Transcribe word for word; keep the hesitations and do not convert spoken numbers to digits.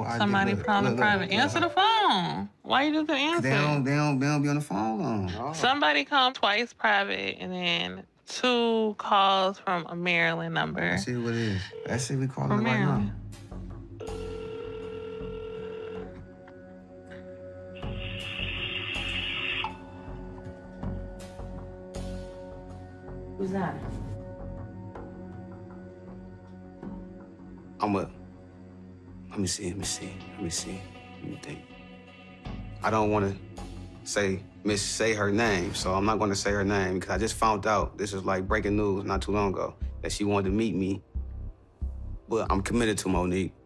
Somebody put on the private. Answer the phone. Why you just gonna answer? They don't, they don't, they don't be on the phone long. Oh. Somebody called twice private, and then two calls from a Maryland number. Let's see what it is. Let's see we calling it right now. Who's that? I'm a... Let me see, let me see, let me see. Let me think. I don't want to say, miss, say her name, so I'm not going to say her name because I just found out, this is like breaking news not too long ago, that she wanted to meet me. But I'm committed to Monique.